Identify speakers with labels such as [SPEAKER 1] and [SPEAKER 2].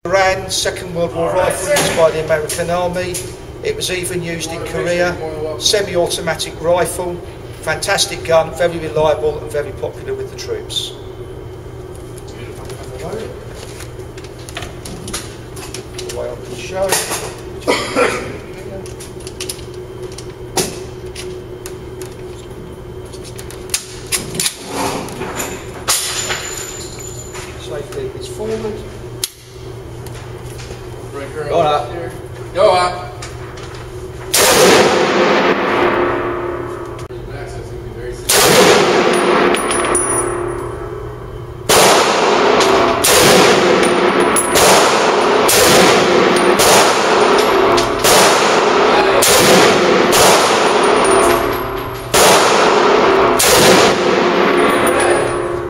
[SPEAKER 1] Garand Second World War rifle used by the American Army. It was even used in Korea. Semi-automatic rifle, fantastic gun, very reliable and very popular with the troops. The way I can show. Safely is forward.
[SPEAKER 2] Go up.